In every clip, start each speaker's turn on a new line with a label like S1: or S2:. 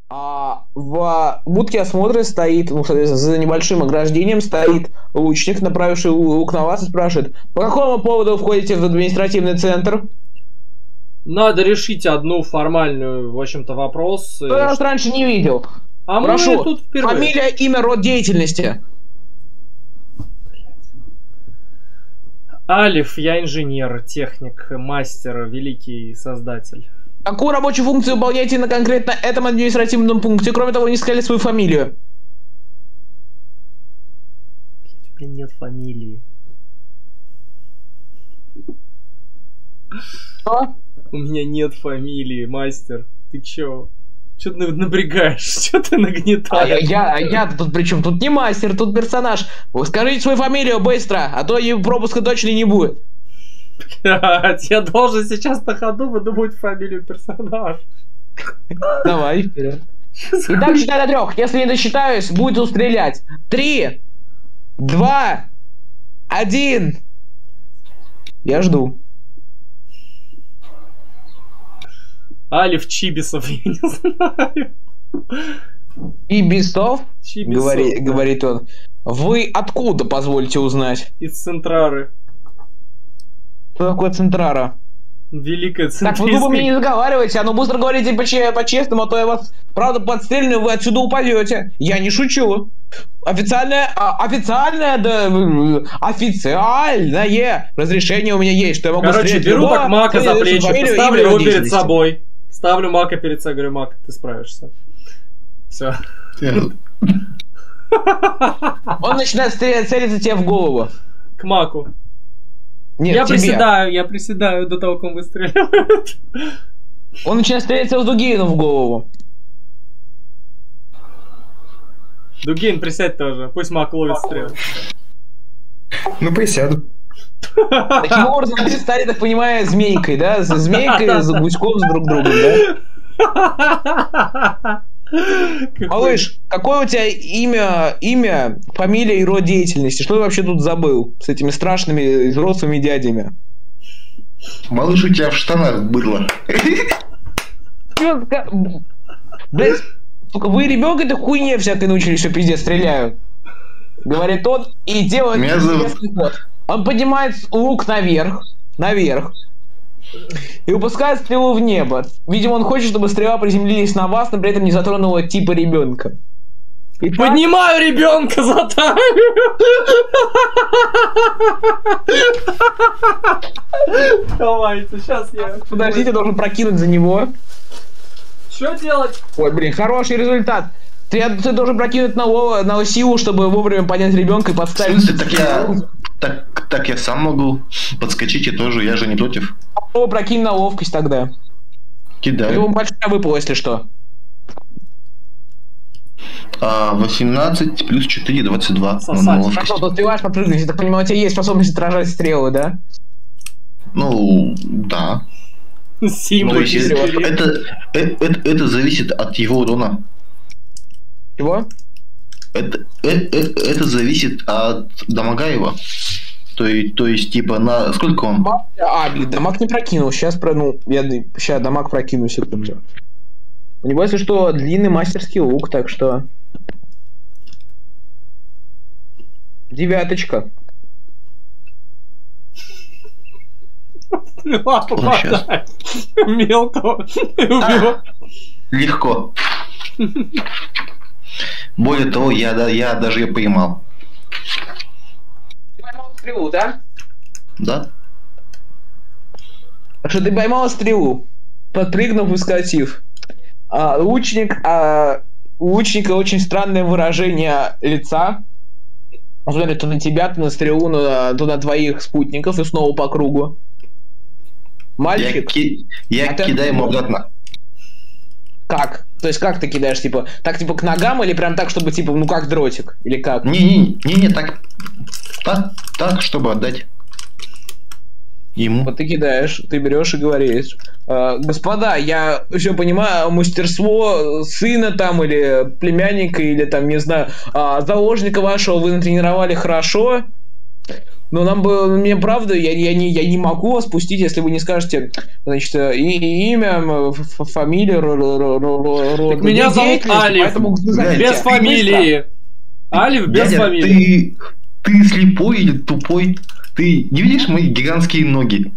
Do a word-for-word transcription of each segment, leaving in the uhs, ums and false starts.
S1: А в будке осмотра стоит, ну, соответственно, за небольшим ограждением стоит лучник, направивший лук на вас и спрашивает: по какому поводу входите в административный центр?
S2: Надо решить одну формальную, в общем-то, вопрос.
S1: Я вас раньше не видел.
S2: А
S1: Прошу,
S2: мы тут впервые.
S1: Фамилия, имя, род деятельности.
S2: Алиф, я инженер, техник, мастер, великий создатель.
S1: Какую рабочую функцию выполняете на конкретно этом административном пункте? Кроме того, не сказали свою фамилию.
S2: У меня нет фамилии.
S1: Что?
S2: У меня нет фамилии, мастер. Ты чё? Чё ты напрягаешь? Чё ты нагнетаешь?
S1: А я, я тут при чем? Тут не мастер, тут персонаж. Вы скажите свою фамилию быстро, а то пропуска точно не будет.
S2: Блядь, я должен сейчас на ходу выдумать фамилию персонажа.
S1: Давай, вперед. Итак, считай до трех. Если не досчитаюсь, буду стрелять. Три, два, один. Я жду.
S2: Алиф Чибисов, я не знаю.
S1: Чибисов?
S2: Чибисов,
S1: говори,
S2: да.
S1: Говорит он. Вы откуда, позвольте узнать?
S2: Из Центрары.
S1: Что такое Центрара?
S2: Великая
S1: Так,
S2: центристская.
S1: вы, вы мне не заговаривайте, а ну быстро говорите по-честному, а то я вас, правда, подстрелю, вы отсюда упадете. Я не шучу. Официальное, а, официальное, да, официальное разрешение у меня есть, что я могу
S2: Короче,
S1: стрелять
S2: беру
S1: любого,
S2: так Мака за плечи,
S1: фамилию,
S2: поставлю
S1: имя,
S2: его
S1: род
S2: перед
S1: деятельности.
S2: собой. Ставлю Мака перед собой, говорю: Мак, ты справишься. Все.
S1: Он начинает стрелять, целиться тебе в голову.
S2: К Маку.
S1: Нет,
S2: я
S1: тебе.
S2: приседаю, я приседаю до того, как он выстреливает.
S1: Он начинает стрелять в Дугину в голову.
S2: Дугин, присядь тоже, пусть Мак ловит стрел.
S3: Ну, присяду.
S1: Таким образом, вы стали, так понимаю, змейкой, да? С змейкой, с гуськом, с друг другом, да? Малыш, какое у тебя имя, имя, фамилия и род деятельности? Что ты вообще тут забыл с этими страшными взрослыми дядями?
S3: Малыш, у тебя в штанах было.
S1: Блять, сука, вы ребенка-то хуйне всякой научились, что пиздец стреляют. Говорит он и делает интересный ход. Он поднимает лук наверх, наверх, и выпускает стрелу в небо. Видимо, он хочет, чтобы стрела приземлилась на вас, но при этом не затронула типа ребенка. Итак...
S2: Поднимаю ребенка за талию. Давайте, сейчас я...
S1: Подождите, должен прокинуть за него.
S2: Что делать?
S1: Ой, блин, хороший результат. Ты, ты должен прокинуть на, на силу, чтобы вовремя поднять ребенка и подставить.
S3: В смысле, так я, так, так я сам могу. Подскочить и тоже, я же не против.
S1: О, прокинь на ловкость тогда.
S3: Кидаю.
S1: Ему большая выпало, если что.
S3: А, восемнадцать плюс четыре, двадцать два.
S1: Хорошо, ты успеваешь подпрыгнуть. Я так понимаю, у тебя есть способность отражать стрелы, да?
S3: Ну, да.
S2: Символ.
S3: Ну, это, это, это, это зависит от его урона.
S1: Чего?
S3: Это, это, это зависит от дамага его. То есть, то есть, типа, на сколько он?
S1: А, блин, дамаг не прокинул. Сейчас про, ну, я сейчас дамаг прокину, секунду. У него, если что, длинный мастерский лук, так что... Девяточка.
S2: Мелко.
S3: Легко. Более того, я, да, я даже ее поймал.
S1: Ты поймал стрелу, да?
S3: Да.
S1: Что ты поймал стрелу, подпрыгнув и скатив. А, лучник, а, у лучника очень странное выражение лица. Он смотрит то на тебя, то на стрелу, то на твоих спутников и снова по кругу. Мальчик.
S3: Я, ки я
S1: а
S3: кидаю ему обратно.
S1: Как? То есть как ты кидаешь, типа, так типа к ногам или прям так, чтобы типа, ну как дротик? Или как?
S3: Не-не-не, так, так, так, чтобы отдать ему.
S1: Вот ты кидаешь, ты берешь и говоришь: э, господа, я все понимаю, мастерство сына там или племянника или там, не знаю, э, заложника вашего вы натренировали хорошо, Но нам бы, мне правда, я, я, не, я не могу вас пустить, если вы не скажете, значит, и, имя, фамилию, род.
S2: Меня зовут Алиф, без фамилии. Алиф без
S3: Дядя,
S2: фамилии.
S3: Ты, ты слепой или тупой? Ты не видишь мои гигантские ноги?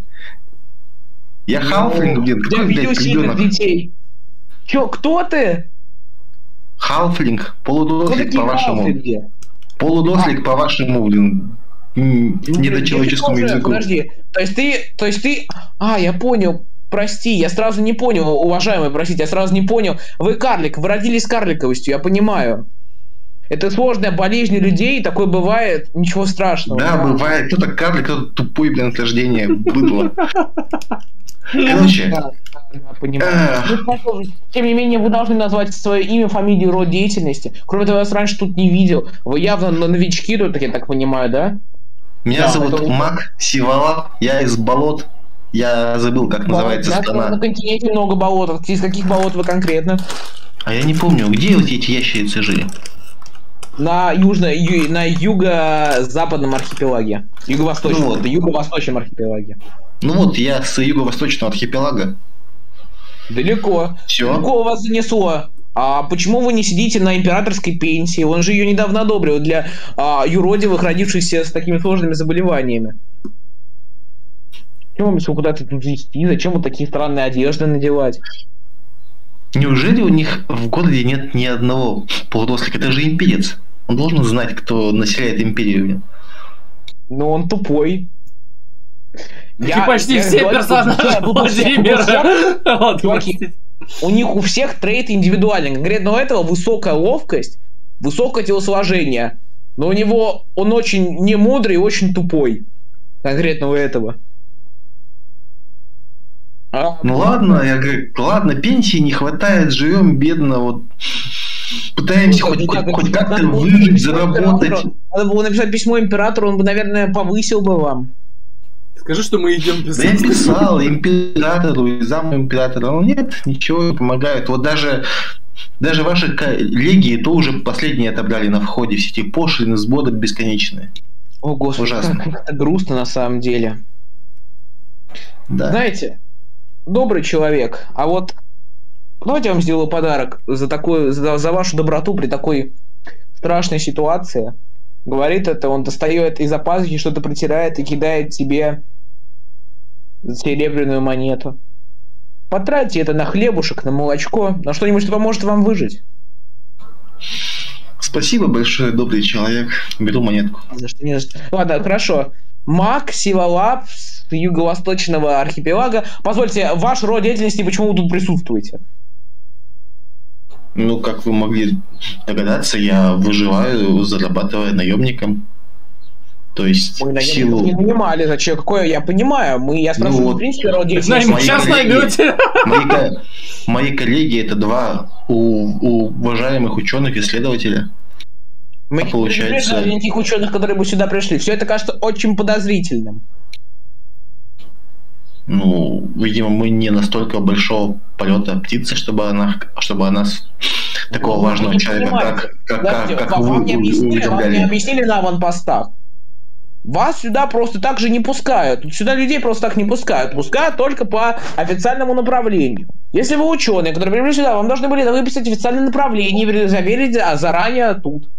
S3: Я халфлинг, блин,
S1: какой, блядь, ребенок? Детей. Чё, кто ты?
S3: Халфлинг, полудослик по-вашему. Полудослик а. по-вашему, блин, недочеловеческому
S1: ну,
S3: языку.
S1: Подожди, то есть ты, то есть ты... А, я понял, прости, я сразу не понял, уважаемый, простите, я сразу не понял. Вы карлик, вы родились карликовостью, я понимаю. Это сложная болезнь у людей, такое бывает, ничего страшного.
S3: Да, да. бывает, кто-то карлик, кто-то тупой, блин, от рождения, быдло. Короче.
S1: Да, да, понимаю. Ну, тем не менее, вы должны назвать свое имя, фамилию, род деятельности. Кроме того, я вас раньше тут не видел. Вы явно новички тут, я так понимаю, да?
S3: Меня да, зовут это... Мак Сивала, я из болот. Я забыл, как болот. называется да, страна.
S1: На континенте много болот. Из каких болот вы конкретно?
S3: А я не помню, где вот эти ящерицы жили?
S1: На южно, ю, на юго-западном архипелаге. Юго-восточном. Ну вот. Это юго-восточном архипелаге.
S3: Ну вот, я с юго-восточного архипелага.
S1: Далеко.
S3: Все.
S1: Далеко вас занесло. А почему вы не сидите на императорской пенсии? Он же ее недавно одобрил для а, юродивых, родившихся с такими сложными заболеваниями. Зачем вам куда-то тут везти? Зачем вот такие странные одежды надевать?
S3: Неужели у них в городе нет ни одного полудослика? Это же имперец. Он должен знать, кто населяет империю.
S1: Ну он тупой.
S2: Я, почти я все персонажи Владимира.
S1: Чуваки, у них у всех трейд индивидуальный. Конкретно у этого высокая ловкость, высокое телосложение. Но у него он очень не мудрый и очень тупой. Конкретно у этого.
S3: А, ну ладно, я говорю, ладно, пенсии не хватает, живем бедно, вот пытаемся ну, хоть, хоть, как, хоть как-то выжить, заработать.
S1: Надо было написать письмо императору, он бы, наверное, повысил бы вам.
S2: Скажи, что мы идем писать.
S3: Да я писал императору и заму императора, но нет, ничего не помогает. Вот даже, даже ваши коллеги то уже последние отобрали на входе, все эти пошлины, сбоды бесконечные.
S1: О, господи, ужасно. Как это грустно на самом деле. Да. Знаете, добрый человек, а вот давайте я вам сделаю подарок за такую, за, за вашу доброту при такой страшной ситуации. Говорит это, он достает из-за пазухи, что-то протирает и кидает тебе серебряную монету. Потратьте это на хлебушек, на молочко, на что-нибудь, что поможет вам выжить.
S3: Спасибо большое, добрый человек. Беру монетку.
S1: За что, не за что. Ладно, хорошо. Мак Сивалап с юго-восточного архипелага. Позвольте, ваш род деятельности, почему вы тут присутствуете?
S3: Ну, как вы могли догадаться, я выживаю, зарабатывая наемником. То есть
S1: мы
S3: силу...
S1: не понимали, зачем, какое, я понимаю, мы, я спрашиваю, ну, в принципе, род деятельности.
S2: Сейчас наймете.
S3: Мои, мои коллеги это два у, у уважаемых ученых-исследователя.
S1: Мы а не получается... не тех ученых, которые бы сюда пришли. Все это кажется очень подозрительным.
S3: Ну, видимо, мы не настолько большого полета птицы, чтобы она, чтобы она такого ну, важного человека, как, как, как, как
S1: вам,
S3: вы,
S1: вам, не объяснили, вам не объяснили на аванпостах. Вас сюда просто так же не пускают. Сюда людей просто так не пускают. Пускают только по официальному направлению. Если вы ученые, которые прибыли сюда, вам должны были выписать официальное направление и заверить а заранее тут.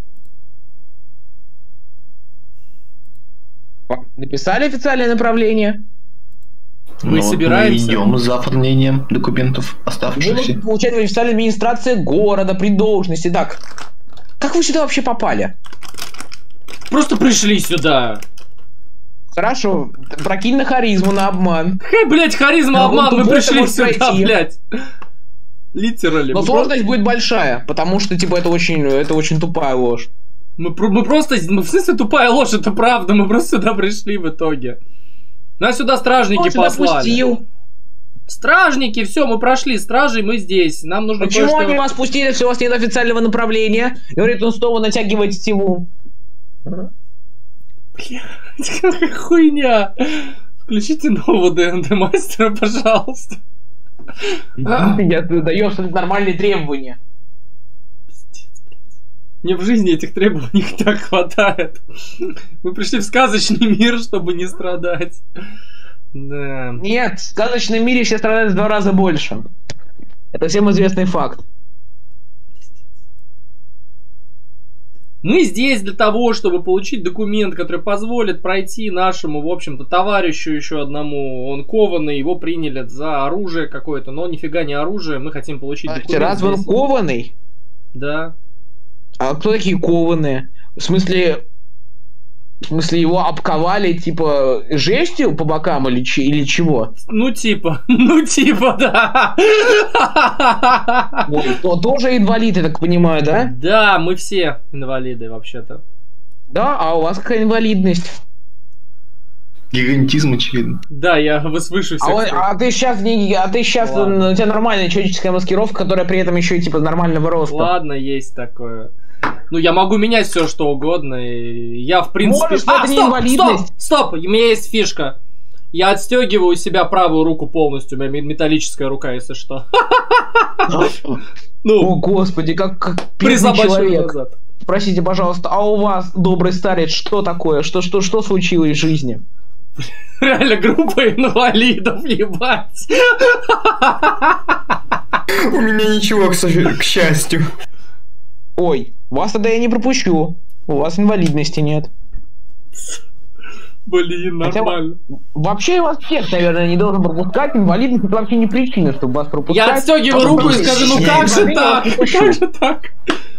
S1: Написали официальное направление?
S2: Мы
S3: ну,
S2: собираемся.
S3: Мы идем за оформлением документов оставшихся.
S1: Вы получаете в официальной администрации города при должности. Так, как вы сюда вообще попали?
S2: Просто пришли сюда.
S1: Хорошо, прокинь на харизму, на обман.
S2: Хе, блять, харизма, обман, мы пришли сюда, блять. Литерально.
S1: Но сложность будет большая, потому что, типа, это очень, это очень тупая ложь.
S2: Мы, мы просто, мы, в смысле тупая ложь, это правда, мы просто сюда пришли в итоге. Нас сюда стражники
S1: сюда
S2: послали.
S1: Пустил?
S2: Стражники, все, мы прошли стражей, мы здесь. Нам нужно
S1: почему они вас пустили, если у вас нет официального направления? Говорит, он снова натягивает тетиву.
S2: Блядь, какая хуйня. Включите нового ДНД мастера, пожалуйста.
S1: Я даю абсолютно нормальные требования.
S2: Пиздец, блядь. Мне в жизни этих требований так хватает. Мы пришли в сказочный мир, чтобы не страдать. Да.
S1: Нет, в сказочном мире все страдают в два раза больше. Это всем известный факт.
S2: Мы здесь для того, чтобы получить документ, который позволит пройти нашему, в общем-то, товарищу еще одному. Он кованый, его приняли за оружие какое-то, но нифига не оружие. Мы хотим получить документ.
S1: Разве он кованый?
S2: Да.
S1: А кто такие кованые? В смысле... В смысле, его обковали, типа, жестью по бокам или, или чего?
S2: Ну, типа, ну, типа, да.
S1: Ой, то тоже инвалид, я так понимаю, да?
S2: Да, мы все инвалиды, вообще-то.
S1: Да? А у вас какая инвалидность?
S3: Гигантизм, очевидно.
S2: Да, я свыше всех.
S1: А, а ты сейчас не, а ты сейчас у тебя нормальная человеческая маскировка, которая при этом еще и типа нормального роста.
S2: Ладно, есть такое. Ну, я могу менять все, что угодно. И я, в принципе...
S1: Можешь,
S2: а,
S1: это не
S2: стоп,
S1: инвалидность.
S2: стоп, стоп, у меня есть фишка. Я отстегиваю у себя правую руку полностью. У меня металлическая рука, если что.
S1: О, господи, как пьяный человек. Простите, пожалуйста, а у вас, добрый старец, что такое? Что, что, что случилось в жизни?
S2: Реально, группа инвалидов, ебать.
S4: У меня ничего, к счастью.
S1: Ой, вас тогда я не пропущу. У вас инвалидности нет.
S2: Блин, нормально.
S1: Хотя, вообще вас всех, наверное, не должен пропускать. Инвалидность это вообще не причина, чтобы вас пропускать.
S2: Я отстегиваю руку и скажу, ну как же так? Как же так?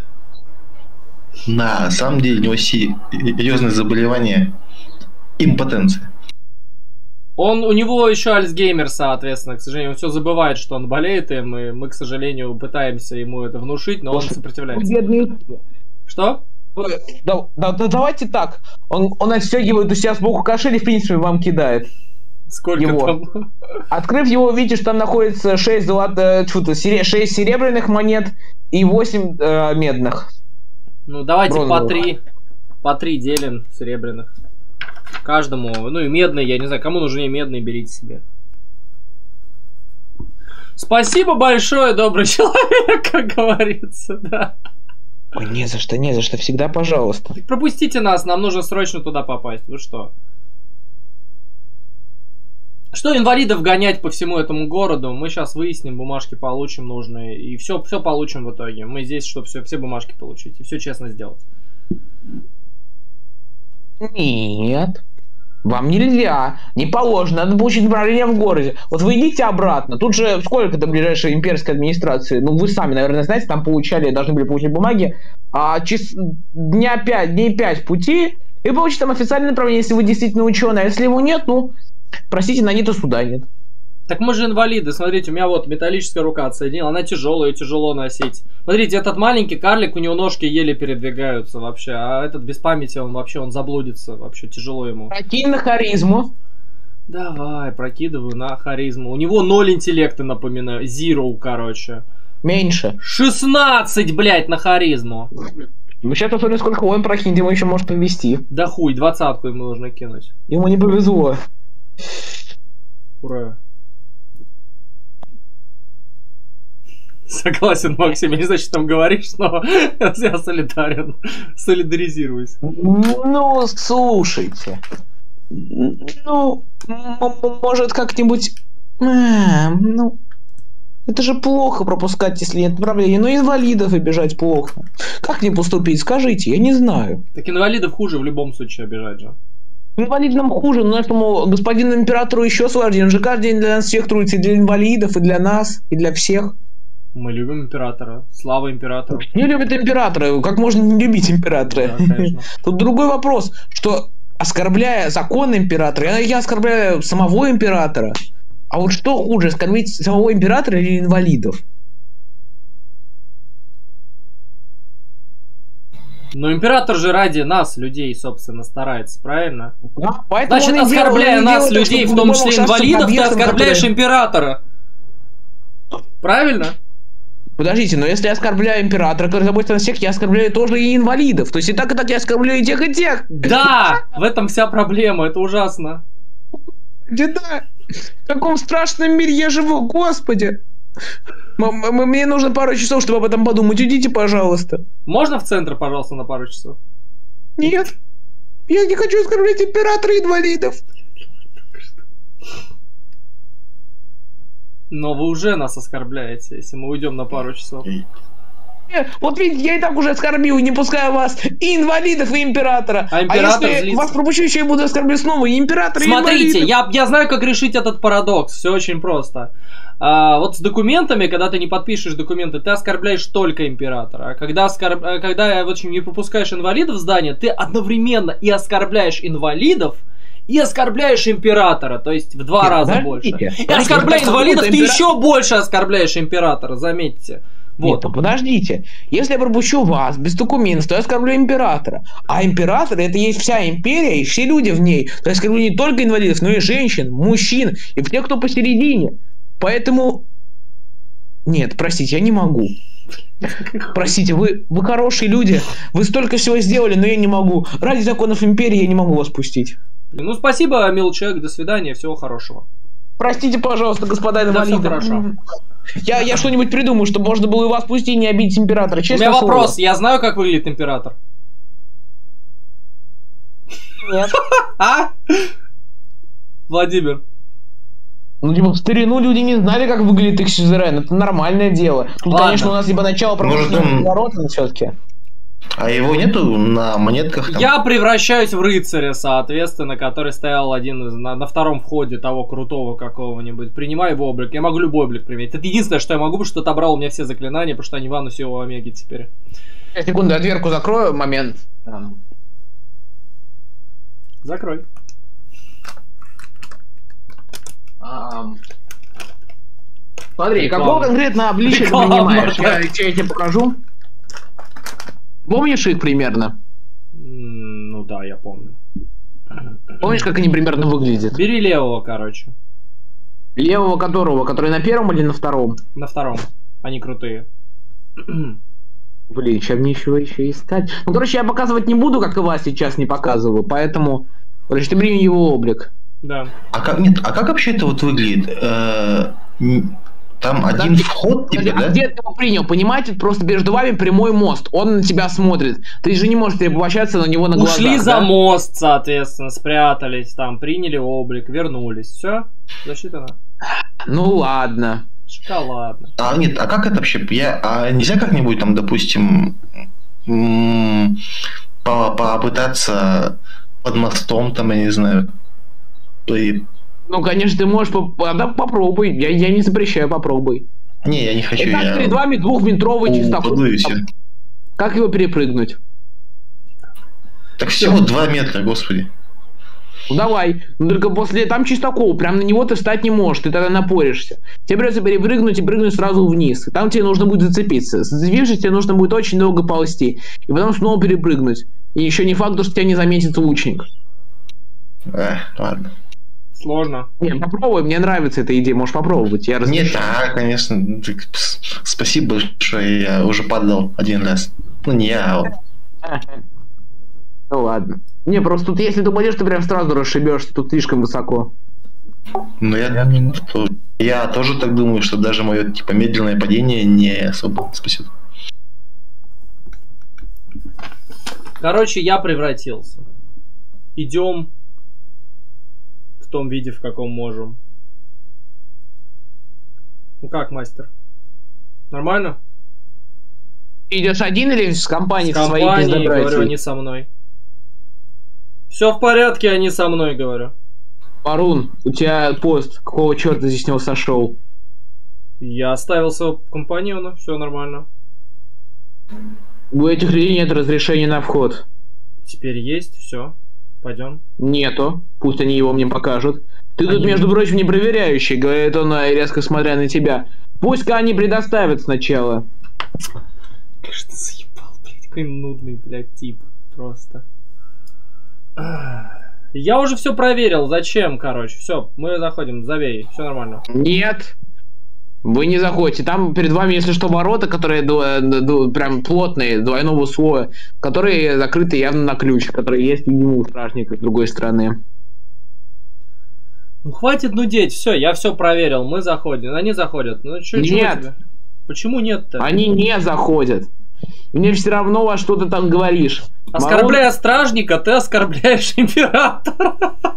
S3: На самом деле у него серьезное заболевание. Импотенция.
S2: Он, у него еще Альцгеймер, соответственно, к сожалению, он все забывает, что он болеет им, и мы, к сожалению, пытаемся ему это внушить, но он сопротивляется.
S1: Бедный.
S2: Что?
S1: Да, да, да, давайте так. Он, он отстегивает у себя сбоку кошель и, в принципе, вам кидает.
S2: Сколько
S1: его.
S2: Там?
S1: Открыв его, видите, что там находится шесть, золото... шесть серебряных монет и восемь э, медных.
S2: Ну, давайте
S1: Бронзовых.
S2: по три. По три делим серебряных. Каждому, ну и медный, я не знаю, кому нужнее медный, берите себе. Спасибо большое, добрый человек, как говорится, да.
S1: Ой, не за что, не за что, всегда пожалуйста.
S2: Пропустите нас, нам нужно срочно туда попасть, вы что? Что инвалидов гонять по всему этому городу? Мы сейчас выясним, бумажки получим нужные, и все, все получим в итоге. Мы здесь, чтобы все, все бумажки получить, и все честно сделать.
S1: Нет. Вам нельзя. Не положено. Надо получить направление в городе. Вот вы идите обратно. Тут же сколько до ближайшей имперской администрации? Ну, вы сами, наверное, знаете, там получали, должны были получить бумаги. А через дня пять, дней пять пути, и получите там официальное направление, если вы действительно ученый. А если его нет, ну, простите, на нет и суда нет.
S2: Так мы же инвалиды, смотрите, у меня вот металлическая рука отсоединила, она тяжелая, ее тяжело носить. Смотрите, этот маленький карлик, у него ножки еле передвигаются вообще, а этот без памяти, он вообще, он заблудится, вообще тяжело ему.
S1: Прокинь на харизму.
S2: Давай, прокидываю на харизму. У него ноль интеллекта, напоминаю, zero, короче.
S1: Меньше.
S2: шестнадцать, блядь, на харизму.
S1: Мы сейчас посмотрим, сколько он прокинет, ему еще может повезти.
S2: Да хуй, двадцатку ему нужно кинуть.
S1: Ему не повезло.
S2: Ура. Согласен, Максим, я не знаю, что там говоришь, но я солидарен. Солидаризируюсь.
S1: Ну, слушайте. Ну, может, как-нибудь... Ну, это же плохо пропускать, если нет направления. Но инвалидов обижать плохо. Как мне поступить, скажите, я не знаю.
S2: Так инвалидов хуже в любом случае обижать же.
S1: Инвалидам хуже, но нашему господину императору еще сложнее. Он же каждый день для нас всех трудится, и для инвалидов, и для нас, и для всех.
S2: Мы любим императора. Слава императору.
S1: Не любят императора. Как можно не любить императора?
S2: Да, конечно.
S1: Тут другой вопрос, что оскорбляя закон императора, я, я оскорбляю самого императора. А вот что хуже, оскорбить самого императора или инвалидов?
S2: Но император же ради нас, людей, собственно, старается, правильно?
S1: Да,
S2: значит, оскорбляя нас, делает, людей, в том числе инвалидов, ты оскорбляешь которые... императора. Правильно?
S1: Подождите, но если я оскорбляю императора, который заботится о всех, я оскорбляю тоже и инвалидов. То есть и так, и так я оскорбляю и тех, и тех.
S2: Да, в этом вся проблема, это ужасно.
S1: Да, в каком страшном мире я живу, господи. Мне нужно пару часов, чтобы об этом подумать. Уйдите, пожалуйста.
S2: Можно в центр, пожалуйста, на пару часов?
S1: Нет. Я не хочу оскорблять императора инвалидов.
S2: Но вы уже нас оскорбляете, если мы уйдем на пару часов.
S1: Вот видите, я и так уже оскорбил, не пускаю вас и инвалидов, и императора.
S2: А, император
S1: а если
S2: злится.
S1: Вас пропущу, еще и буду оскорблять снова и императора,
S2: Смотрите,
S1: и инвалидов.
S2: я, я знаю, как решить этот парадокс. Все очень просто. А, вот с документами, когда ты не подпишешь документы, ты оскорбляешь только императора. А когда, оскорб... когда в общем, не пропускаешь инвалидов в здание, ты одновременно и оскорбляешь инвалидов, и оскорбляешь императора, то есть в два Нет, раза
S1: подождите,
S2: больше.
S1: подождите,
S2: И оскорбляя инвалидов, ты
S1: импера...
S2: еще больше оскорбляешь императора, заметьте. Вот.
S1: Нет, подождите. Если я пропущу вас без документов, то я оскорблю императора. А император — это есть вся империя и все люди в ней. То есть оскорблю не только инвалидов, но и женщин, мужчин и тех, кто посередине. Поэтому... Нет, простите, я не могу. Простите, вы, вы хорошие люди, вы столько всего сделали, но я не могу. Ради законов империи я не могу вас пустить.
S2: Ну, спасибо, милый человек, до свидания, всего хорошего.
S1: Простите, пожалуйста, господа инвалиды.
S2: Да, все хорошо.
S1: Я, я что-нибудь придумаю, чтобы можно было и вас пустить и не обидеть императора. Честно
S2: У меня
S1: слово.
S2: вопрос, я знаю, как выглядит император?
S1: Нет.
S2: А? Владимир.
S1: Ну, типа, в старину люди не знали, как выглядит их сюзерен. Это нормальное дело. Тут,
S2: Ладно.
S1: конечно, у нас либо начало православного ворота все-таки.
S3: А его нету на монетках? Там?
S2: Я превращаюсь в рыцаря, соответственно, который стоял один из, на, на втором входе того крутого какого-нибудь. Принимаю его облик. Я могу любой облик применить. Это единственное, что я могу, потому что отобрал у меня все заклинания, потому что они в Анусе у Омеги теперь.
S1: Секунду, я дверку закрою. Момент.
S2: Закрой.
S1: А, смотри, какого конкретно обличия ты принимаешь? Я, я тебе покажу. Помнишь их примерно?
S2: Ну да, я помню.
S1: Помнишь, как они примерно выглядят?
S2: Бери левого, короче.
S1: Левого которого? Который на первом или на втором?
S2: На втором. Они крутые.
S1: Блин, сейчас мне еще, еще искать. Ну, короче, я показывать не буду, как и вас сейчас не показываю, поэтому... Короче, ты бери его облик.
S2: Да.
S3: А как, нет, а как вообще это вот выглядит? Э, там
S1: Подожди,
S3: один вход, типа,
S1: подожди,
S3: да?
S1: А где ты его принял? Понимаете, просто между вами прямой мост. Он на тебя смотрит. Ты же не можешь перевоплощаться на него на глазах.
S2: Ушли за
S1: да?
S2: мост, соответственно, спрятались там, приняли облик, вернулись. Все, засчитано.
S1: Ну ладно.
S2: Шоколадно.
S3: А нет, а как это вообще? Я, а нельзя как-нибудь там, допустим, м- по- попытаться под мостом, там, я не знаю. То и...
S1: Ну, конечно, ты можешь... Поп... Да, попробуй. Я, я не запрещаю, попробуй.
S3: Не, я не хочу.
S1: Итак,
S3: я...
S1: перед вами двухметровый чистоход. Как его перепрыгнуть?
S3: Так всего два метра, господи.
S1: Ну давай. Но только после... Там чистокол. Прям на него ты встать не можешь. Ты тогда напоришься. Тебе придется перепрыгнуть и прыгнуть сразу вниз. Там тебе нужно будет зацепиться. Зацепившись, тебе нужно будет очень долго ползти. И потом снова перепрыгнуть. И еще не факт, что тебя не заметит лучник.
S3: Эх, ладно.
S2: Сложно.
S1: Не, попробуй, мне нравится эта идея, можешь попробовать. Я
S3: Нет, а, конечно. Спасибо большое, я уже падал один раз. Ну не я, а...
S1: Ну ладно. Не, просто тут если ты упадешь, ты прям сразу расшибешься, тут слишком высоко.
S3: Ну я, я, что, я тоже так думаю, что даже мое типа медленное падение не особо спасет.
S2: Короче, я превратился. Идем в том виде, в каком можем. Ну как, мастер? Нормально?
S1: Ты идешь один или с компанией?
S2: С компанией, говорю, они со мной. Все в порядке, они со мной, говорю.
S1: Парун, у тебя пост. Какого черта здесь с него сошел?
S2: Я оставил своего компаньона, все нормально.
S1: У этих людей нет разрешения на вход.
S2: Теперь есть, все. Пойдем.
S1: Нету. Пусть они его мне покажут. Ты
S2: они...
S1: тут, между прочим, не проверяющий, говорит он, резко смотря на тебя. Пусть-ка они предоставят сначала.
S2: Конечно, ты заебал, блядь. Какой нудный, блядь, тип. Просто. Я уже все проверил. Зачем, короче? Все, мы заходим. Забей. Все нормально.
S1: Нет. Вы не заходите. Там перед вами, если что, ворота, которые прям плотные, двойного слоя, которые закрыты явно на ключ, которые есть, видимо, у стражника с другой стороны.
S2: Ну хватит нудеть, все, я все проверил, мы заходим. Они заходят. Ну чё,
S1: нет.
S2: Почему нет-то?
S1: Они не заходят. Мне все равно, во что ты там говоришь.
S2: Оскорбляя Морон... стражника, ты оскорбляешь императора.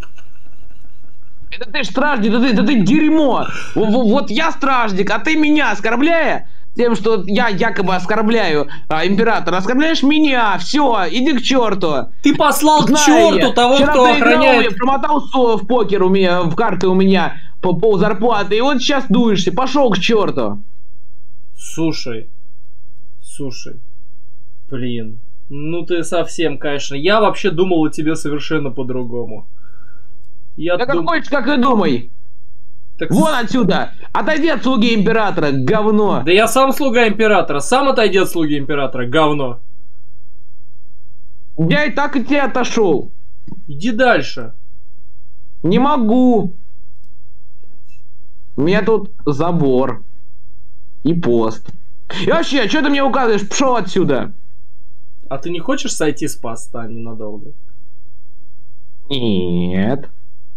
S1: Это ты стражник, да ты, да ты дерьмо. Вот я стражник, а ты меня оскорбляя тем, что я якобы оскорбляю а, императора, оскорбляешь меня, все, иди к черту.
S2: Ты послал к черту того,
S1: вчера
S2: кто охраняет.
S1: Я промотал в покер у меня, в карты у меня по пол зарплаты, и вот сейчас дуешься, пошел к черту.
S2: Слушай, слушай, блин, ну ты совсем, конечно, я вообще думал о тебе совершенно по-другому. Я
S1: да
S2: дум...
S1: как хочешь, как и думай. Так... Вон отсюда! Отойди от слуги императора, говно!
S2: Да я сам слуга императора, сам отойди от слуги императора, говно!
S1: Я и так от тебя отошел.
S2: Иди дальше.
S1: Не могу. У меня тут забор. И пост. И вообще, что ты мне указываешь? Пшел отсюда!
S2: А ты не хочешь сойти с поста ненадолго?
S1: Нет.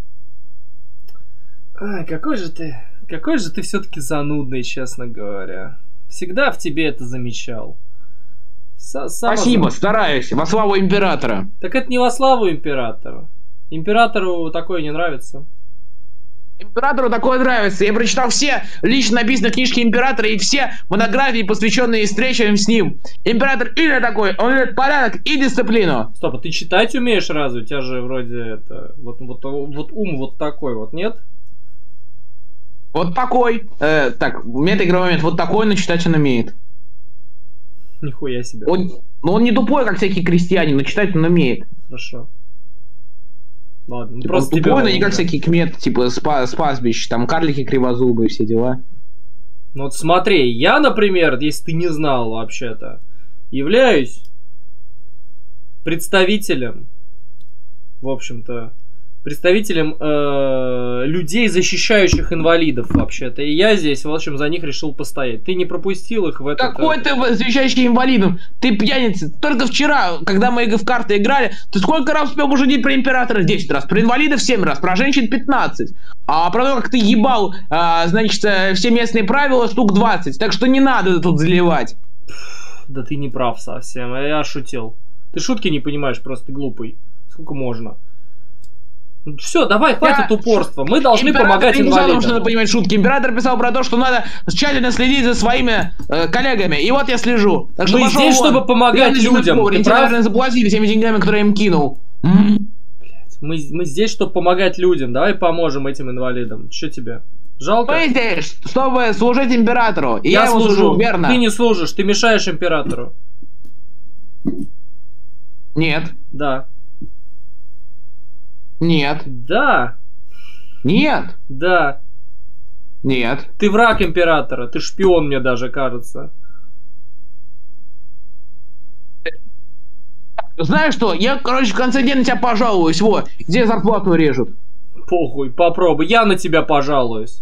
S2: Ай, какой же ты, какой же ты все-таки занудный, честно говоря. Всегда в тебе это замечал. С
S1: Спасибо, зам... стараюсь, во славу императора.
S2: Так это не во славу императора. Императору такое не нравится.
S1: Императору такое нравится. Я прочитал все лично написанные книжки императора и все монографии, посвященные встречам с ним. Император именно такой, он любит порядок и дисциплину.
S2: Стоп, а ты читать умеешь разве? У тебя же вроде это, вот, вот, вот ум вот такой вот, нет?
S1: Вот такой. Э, так, мета-игровой момент. Вот такой, но читать он умеет.
S2: Нихуя себе.
S1: Он, ну он не тупой, как всякие крестьяне, но читать он умеет.
S2: Хорошо. Ладно, ну
S1: типа,
S2: просто
S1: он тупой, но не как всякий кмет, типа спа, спасбищ, там карлики кривозубые, все дела.
S2: Ну вот смотри, я, например, если ты не знал вообще-то, являюсь представителем, в общем-то, представителем э, людей, защищающих инвалидов вообще-то. И я здесь, в общем, за них решил постоять. Ты не пропустил их в этот...
S1: Какой ты защищающий инвалидов? Ты пьяница. Только вчера, когда мы в карты играли, ты сколько раз успел пожудить про императора? десять раз. Про инвалидов семь раз. Про женщин пятнадцать. А про то, как ты ебал, а, значит, все местные правила, штук двадцать. Так что не надо тут заливать.
S2: Да ты не прав совсем. Я шутил. Ты шутки не понимаешь, просто ты глупый. Сколько можно? Все, давай, хватит я... упорства. Мы должны Император помогать инвалидам. Император не надо понимать шутки. Император писал про то, что надо тщательно следить за своими э, коллегами. И вот я слежу. Так что мы здесь, вон. Чтобы помогать я людям.
S1: Ты прав? Наверное, заплатили всеми деньгами, которые я им кинул.
S2: Блять, мы, мы здесь, чтобы помогать людям. Давай поможем этим инвалидам. Что тебе? Жалко?
S1: Мы здесь, чтобы служить императору. И я, я ему служу, служу, верно?
S2: Ты не служишь, ты мешаешь императору.
S1: Нет.
S2: Да.
S1: Нет.
S2: Да.
S1: Нет.
S2: Да.
S1: Нет.
S2: Ты враг императора. Ты шпион, мне даже кажется.
S1: Знаешь что? Я, короче, в конце дня на тебя пожалуюсь. Вот, где зарплату режут.
S2: Похуй, попробуй. Я на тебя пожалуюсь.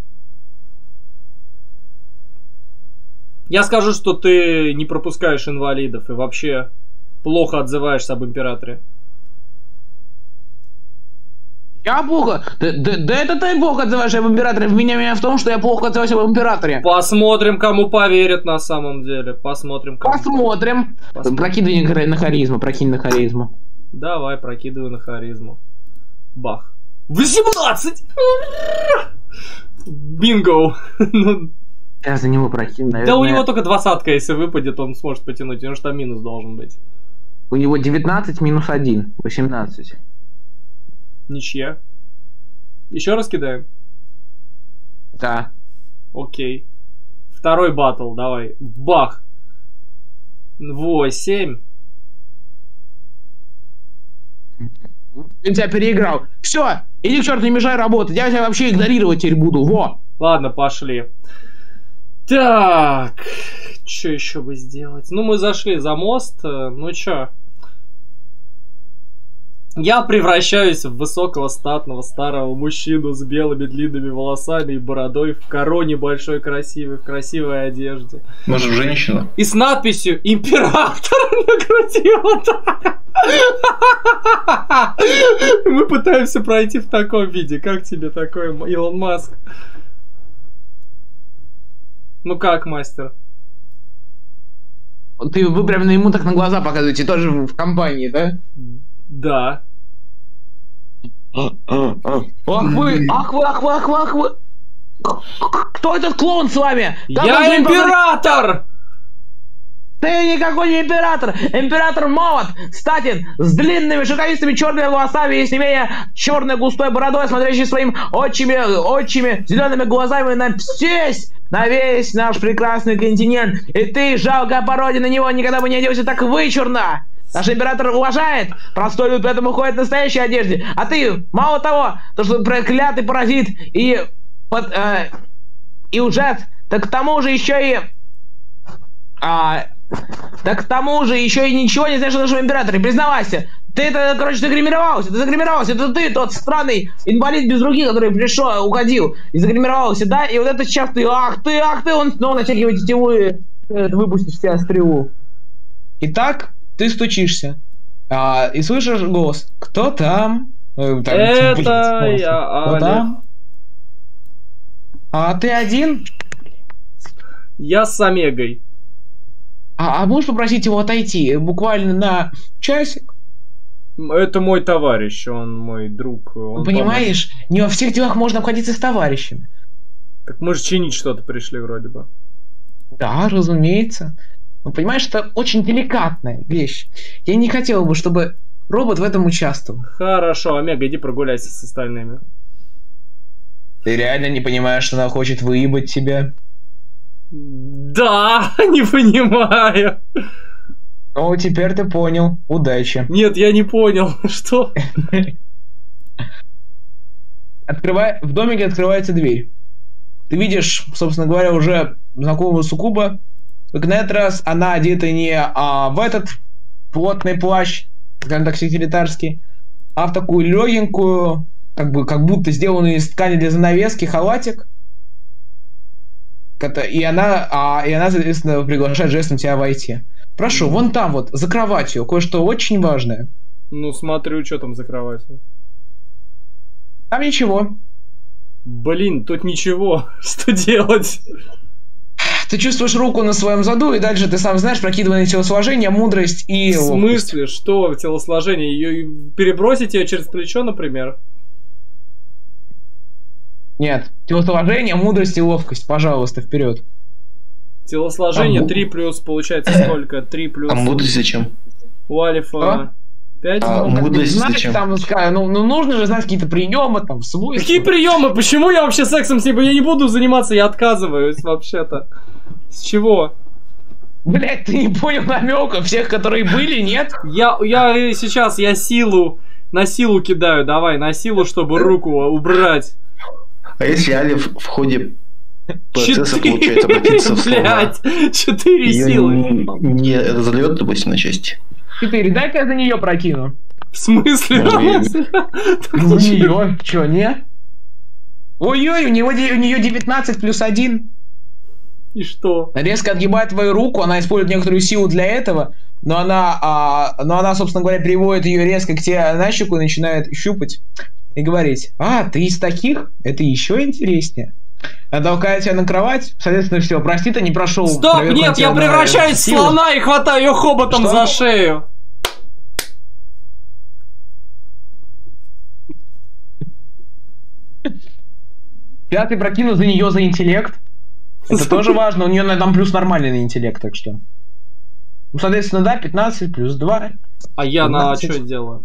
S2: Я скажу, что ты не пропускаешь инвалидов и вообще плохо отзываешься об императоре.
S1: Я плохо. Да, да, да это ты плохо отзываешься об императоре. Меня меня в том, что я плохо отзываюсь об императоре.
S2: Посмотрим, кому поверят на самом деле. Посмотрим, кому.
S1: Посмотрим. Посмотрим. Прокидывай на харизму, прокинь на харизму.
S2: Давай, прокидываю на харизму. Бах. восемнадцать! Бинго!
S1: Я за него прокину, наверное.
S2: Да у него только двадцатка, если выпадет, он сможет потянуть, потому что там минус должен быть.
S1: У него девятнадцать минус один, восемнадцать.
S2: Ничья. Еще раз кидаем?
S1: Да.
S2: Окей. Второй баттл, давай. Бах. Восемь.
S1: Я тебя переиграл. Все, иди к черту, не мешай работать. Я тебя вообще игнорировать теперь буду. Во.
S2: Ладно, пошли. Так. Что еще бы сделать? Ну, мы зашли за мост. Ну, чё? Я превращаюсь в высокого статного старого мужчину с белыми длинными волосами и бородой, в короне большой красивой, в красивой одежде.
S3: Может, женщина?
S2: И с надписью «Император» на груди вот так. Мы пытаемся пройти в таком виде. Как тебе такой, Илон Маск? Ну как, мастер?
S1: Ты, вы прям ему так на глаза показываете, тоже в компании, да?
S2: Да.
S1: Ах вы, ах вы, ах вы, ах вы, ах вы. Кто этот клоун с вами? Как
S2: Я император!
S1: Ты никакой не император! Император молод, статен, с длинными шелковистыми черными волосами и с не менее черной густой бородой, смотрящий своим отчими, отчими зелеными глазами на весь, на весь наш прекрасный континент. И ты, жалкая пародия на него, никогда бы не оделся так вычурно! Наш император уважает простой люд, поэтому ходит в настоящей одежде. А ты, мало того, то что проклятый паразит и под, э, и ужас, так к тому же еще и а, так к тому же еще и ничего не знаешь о нашем императоре. Признавайся, ты это, короче, загримировался, ты загримировался, это ты тот странный инвалид без руки, который пришел, уходил и загримировался, да? И вот это сейчас ты, ах ты, ах ты, он снова натягивает тетиву, выпустишь себя стрелу. Итак, ты стучишься а, и слышишь голос. Кто там?
S2: там это блин, я,
S1: Кто там? А ты один?
S2: Я с Омегой.
S1: А, а можешь попросить его отойти буквально на часик?
S2: Это мой товарищ, он мой друг. Он
S1: Понимаешь, поможет. Не во всех делах можно обходиться с товарищами.
S2: Так мы же чинить что-то пришли вроде бы.
S1: Да, разумеется. Но понимаешь, это очень деликатная вещь. Я не хотел бы, чтобы робот в этом участвовал.
S2: Хорошо, Омега, иди прогуляйся с остальными.
S1: Ты реально не понимаешь, что она хочет выебать тебя?
S2: Да, не понимаю.
S1: Ну, теперь ты понял. Удачи.
S2: Нет, я не понял. Что?
S1: Открывай... В домике открывается дверь. Ты видишь, собственно говоря, уже знакомого суккуба. Только на этот раз она одета не а, в этот плотный плащ, скажем так, секретарский, а в такую легенькую, как бы, как будто сделанную из ткани для занавески, халатик. И она, а, и она, соответственно, приглашает жестом тебя войти. Прошу, вон там вот, за кроватью, кое-что очень важное.
S2: Ну, смотрю, что там за кроватью.
S1: Там ничего.
S2: Блин, тут ничего. Что делать?
S1: Ты чувствуешь руку на своем заду, и дальше ты сам знаешь, прокидывание телосложения, мудрость и
S2: В смысле? Ловкость. Что телосложение? Ее перебросить ее через плечо, например?
S1: Нет. Телосложение, мудрость и ловкость. Пожалуйста, вперед.
S2: Телосложение а, три плюс, получается сколько? три плюс.
S3: А мудрость зачем?
S2: У Алифа пять.
S3: А, ну, мудрость
S1: знаешь,
S3: зачем?
S1: Там, ну, ну, нужно же знать какие-то приемы, там, свойства.
S2: Какие приемы? Почему я вообще сексом с ней? Я не буду заниматься, я отказываюсь вообще-то. С чего?
S1: Блять, ты не понял намека всех, которые были, нет?
S2: Я, я сейчас, я силу, на силу кидаю, давай, на силу, чтобы руку убрать.
S3: А если Алиф в ходе процесса, получается, обратиться в слова?
S2: Блять, четыре силы.
S3: Не разорвет, допустим, на части.
S1: Четыре, дай-ка я за нее прокину.
S2: В смысле?
S1: У нее, че, не? Ой-ой, у него у нее девятнадцать плюс один.
S2: И что?
S1: Резко отгибает твою руку, она использует некоторую силу для этого, но она, а, но она, собственно говоря, приводит ее резко к тебе на щеку и начинает щупать и говорить: а, ты из таких? Это еще интереснее. Она толкает тебя на кровать, соответственно, все, прости, ты не прошел.
S2: Стоп, нет, я превращаюсь в слона и хватаю ее хоботом Что? за шею.
S1: Пятый прокинул за нее за интеллект. Это тоже важно, у нее там плюс нормальный на интеллект, так что. Ну, соответственно, да, пятнадцать плюс два.
S2: А я на что делаю?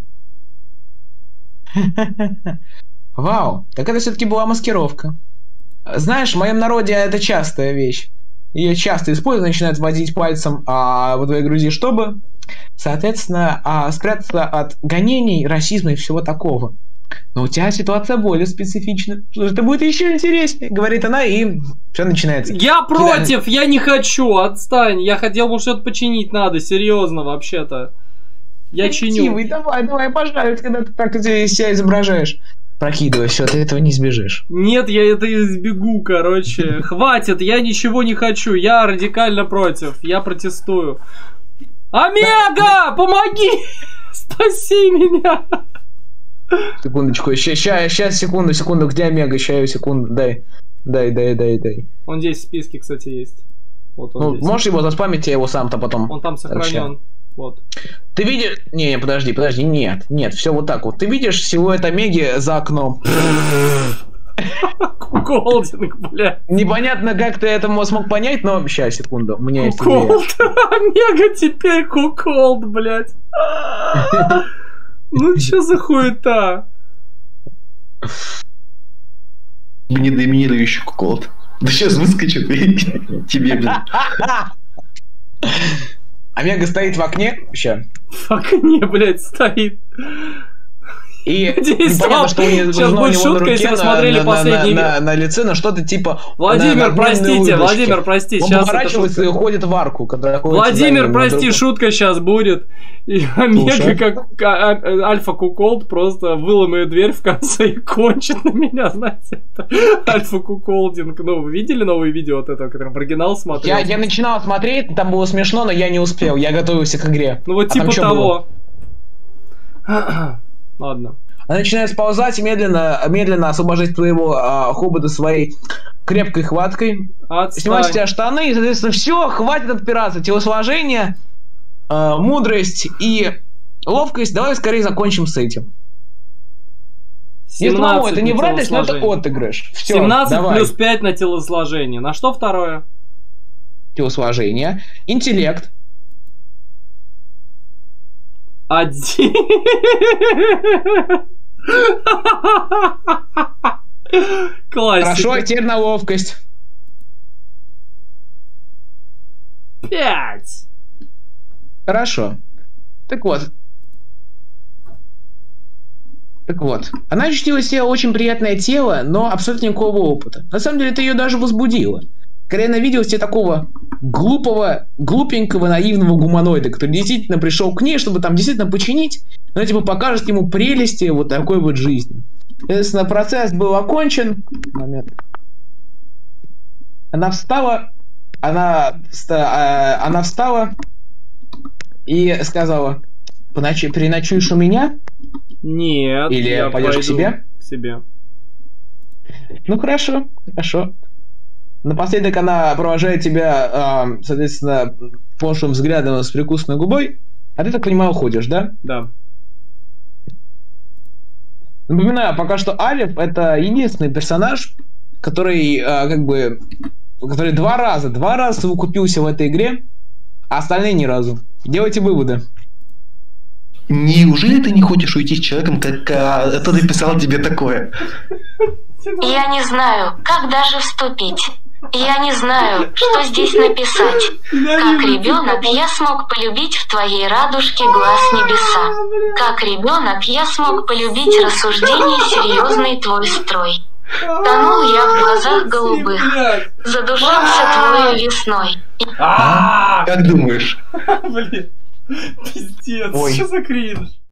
S1: Вау, так это все-таки была маскировка. Знаешь, в моем народе это частая вещь. Ее часто используют, начинают водить пальцем а, в твоей груди, чтобы, соответственно, а, спрятаться от гонений, расизма и всего такого. Но у тебя ситуация более специфична. Что же это будет еще интереснее, говорит она, и все начинается.
S2: Я против, я не хочу, отстань. Я хотел бы что-то починить надо, серьезно, вообще-то. Я чиню.
S1: Давай, давай, пожалуйста, когда ты так себя изображаешь. Прокидывай, все, ты этого не избежишь.
S2: Нет, я это избегу, короче. Хватит, я ничего не хочу. Я радикально против. Я протестую. Омега, помоги! Спаси меня!
S1: Секундочку, сейчас, секунду, секунду, где Омега? Сейчас, секунду, дай. Дай, дай, дай, дай.
S2: Он здесь в списке, кстати, есть. Вот он
S1: ну,
S2: здесь.
S1: Можешь его заспамить, я его сам-то потом.
S2: Он там сохранен. Вот.
S1: Ты видишь... Не, не, подожди, подожди, нет, нет, все вот так вот. Ты видишь силуэт Омеги за окном?
S2: Куколдинг, бля.
S1: Непонятно, как ты это смог понять, но... Сейчас, секунду, у меня есть
S2: Куколд. Омега теперь куколд, блядь. Ну чё за хуета?
S3: Недоминирующий куколд. Да сейчас выскочит и тебе, блин.
S1: Омега стоит в окне. Сейчас.
S2: В окне, блядь, стоит.
S1: И непонятно, что у него,
S2: сейчас будет шутка,
S1: руке,
S2: если вы
S1: на,
S2: смотрели
S1: на,
S2: последний...
S1: на, на, на лице, на что-то типа...
S2: Владимир, на, простите, удочки. Владимир, прости.
S1: Он
S2: сейчас
S1: поворачивается и уходит в арку.
S2: Владимир, прости, шутка сейчас будет. И Омега, как альфа-куколд, просто выломает дверь в конце и кончит на меня, знаете. Альфа-куколдинг. Ну, вы видели новые видео от этого, который в оригинал смотрел?
S1: Я, я начинал смотреть, там было смешно, но я не успел. Я готовился к игре.
S2: Ну, вот а типа того. Ладно.
S1: Она начинает сползать и медленно, медленно освобождать твоего а, хобота своей крепкой хваткой.
S2: Отстань.
S1: Снимать с тебя штаны, и, соответственно, все, хватит отпираться. Телосложение, а, мудрость и ловкость. Давай скорее закончим с этим. Нет, маму, это не вратность, но это отыгрыш. Все,
S2: семнадцать
S1: давай.
S2: Плюс пять на телосложение. На что второе?
S1: Телосложение. Интеллект.
S2: Один. Классика.
S1: Хорошо, а теперь на ловкость.
S2: Пять.
S1: Хорошо. Так вот. Так вот. Она ощутила в себе очень приятное тело, но абсолютно никакого опыта. На самом деле, это ее даже возбудило. Когда она видела себе такого глупого, глупенького, наивного гуманоида, который действительно пришел к ней, чтобы там действительно починить, она типа покажет ему прелести вот такой вот жизни. Соответственно, процесс был окончен. Момент. Она встала, она, вста, она встала и сказала: Поночи, переночуешь у меня?
S2: Нет.
S1: Или
S2: я
S1: пойдешь к себе?
S2: К себе.
S1: Ну хорошо, хорошо. Напоследок она провожает тебя, э, соответственно, пошлым взглядом с прикусанной губой, а ты, так понимаю, уходишь, да?
S2: Да.
S1: Напоминаю, пока что Алиф — это единственный персонаж, который, э, как бы, который два раза, два раза совокупился в этой игре, а остальные ни разу. Делайте выводы.
S3: Неужели ты не хочешь уйти с человеком, как а, это написал тебе такое?
S5: Я не знаю, как даже вступить. Я не знаю, что здесь написать. Как ребенок я смог полюбить в твоей радужке глаз небеса. Как ребенок я смог полюбить рассуждение серьезный твой строй. Тонул я в глазах голубых, задушился твою весной.
S3: А, как думаешь?
S2: Блин, пиздец, что за кринж?